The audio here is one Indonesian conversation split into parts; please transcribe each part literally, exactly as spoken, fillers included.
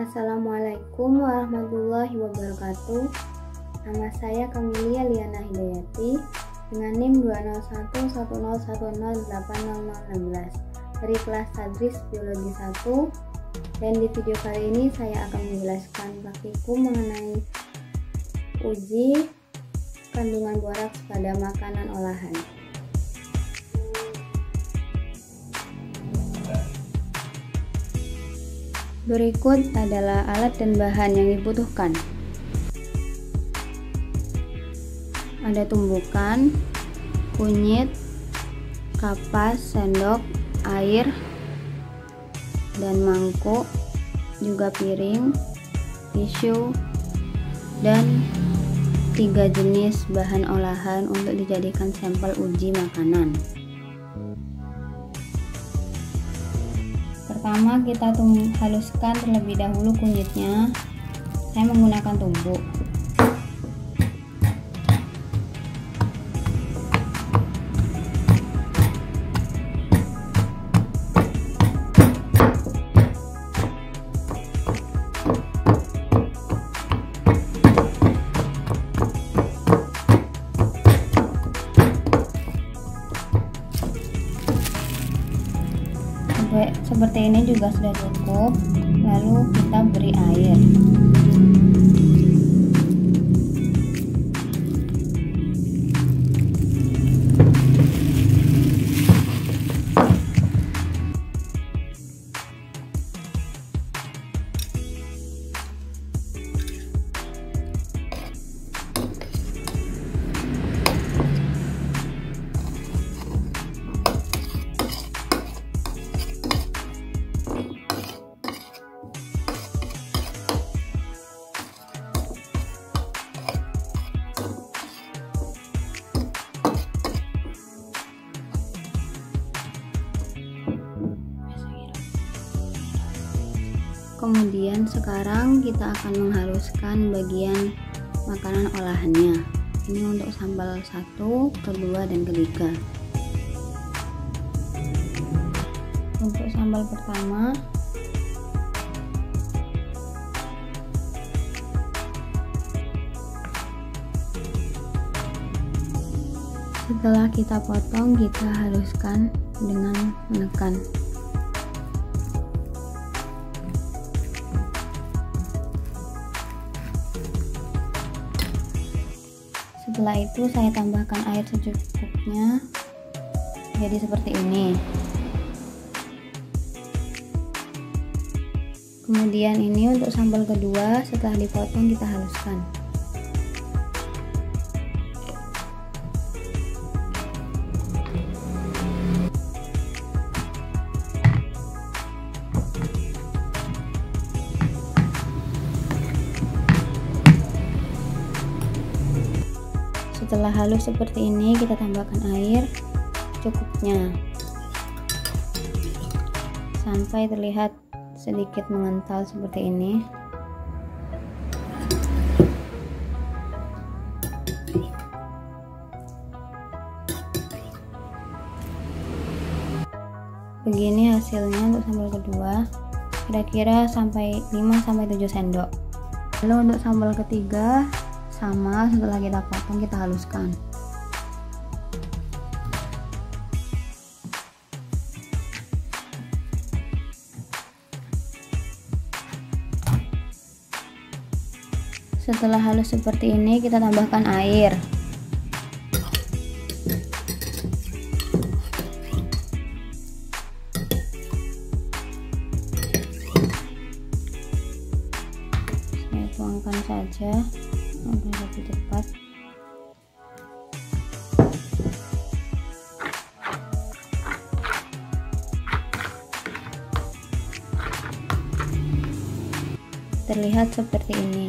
Assalamualaikum warahmatullahi wabarakatuh. Nama saya Kamilia Liana Hidayati dengan NIM dua nol satu satu nol satu nol delapan nol nol satu enam dari kelas Tadris Biologi satu. Dan di video kali ini saya akan menjelaskan praktikum mengenai uji kandungan boraks pada makanan olahan. Berikut adalah alat dan bahan yang dibutuhkan. Ada tumbukan, kunyit, kapas, sendok, air, dan mangkuk, juga piring, tisu, dan tiga jenis bahan olahan untuk dijadikan sampel uji makanan. Pertama, kita haluskan terlebih dahulu kunyitnya. Saya menggunakan tumbuk. Seperti ini juga sudah cukup. Lalu kita beri air. Kemudian sekarang kita akan menghaluskan bagian makanan olahannya. Ini untuk sambal satu, kedua, dan ketiga. Untuk sambal pertama, setelah kita potong, kita haluskan dengan menekan. Setelah itu saya tambahkan air secukupnya, jadi seperti ini. Kemudian ini untuk sambal kedua, setelah dipotong kita haluskan. Setelah halus seperti ini, kita tambahkan air cukupnya sampai terlihat sedikit mengental seperti ini. Begini hasilnya untuk sambal kedua, kira-kira sampai lima sampai tujuh sendok. Lalu untuk sambal ketiga sama, setelah kita potong kita haluskan. Setelah halus seperti ini, kita tambahkan air. Saya tuangkan saja agar lebih cepat. Terlihat seperti ini.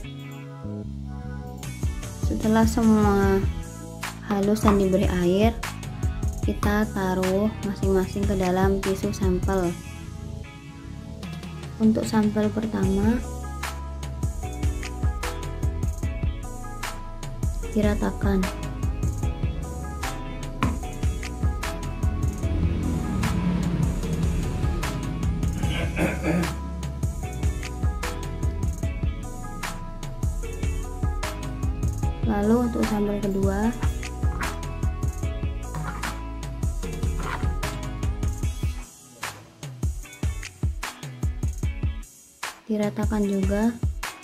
Setelah semua halus dan diberi air, kita taruh masing-masing ke dalam tisu sampel. Untuk sampel pertama, diratakan. Lalu untuk sampel kedua, diratakan juga.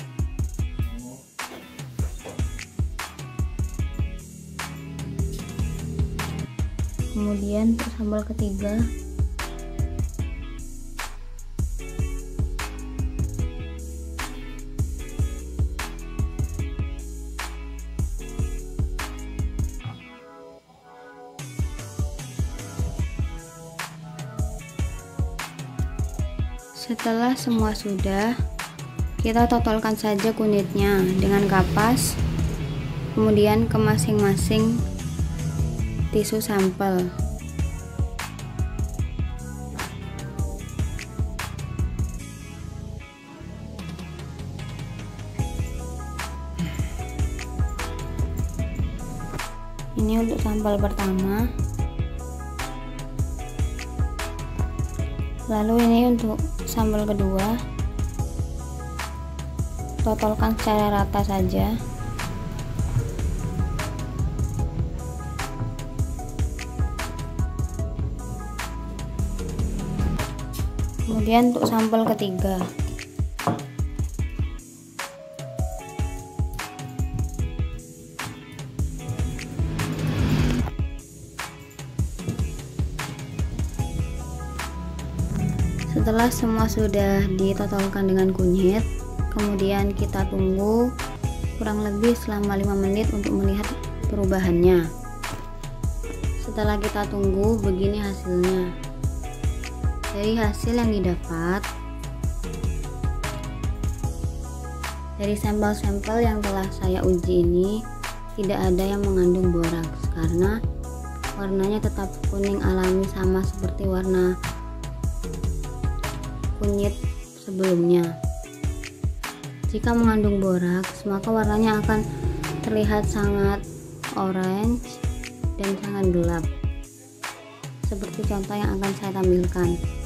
Kemudian untuk sampel ketiga, setelah semua sudah, kita totolkan saja kunyitnya dengan kapas, kemudian ke masing-masing tisu sampel. Ini untuk sampel pertama. Lalu ini untuk sampel kedua, totolkan secara rata saja. Kemudian untuk sampel ketiga, setelah semua sudah ditotolkan dengan kunyit, kemudian kita tunggu kurang lebih selama lima menit untuk melihat perubahannya. Setelah kita tunggu, begini hasilnya. Dari hasil yang didapat dari sampel-sampel yang telah saya uji ini, tidak ada yang mengandung boraks karena warnanya tetap kuning alami sama seperti warna kunyit sebelumnya. Jika mengandung boraks, maka warnanya akan terlihat sangat orange dan sangat gelap, seperti contoh yang akan saya tampilkan.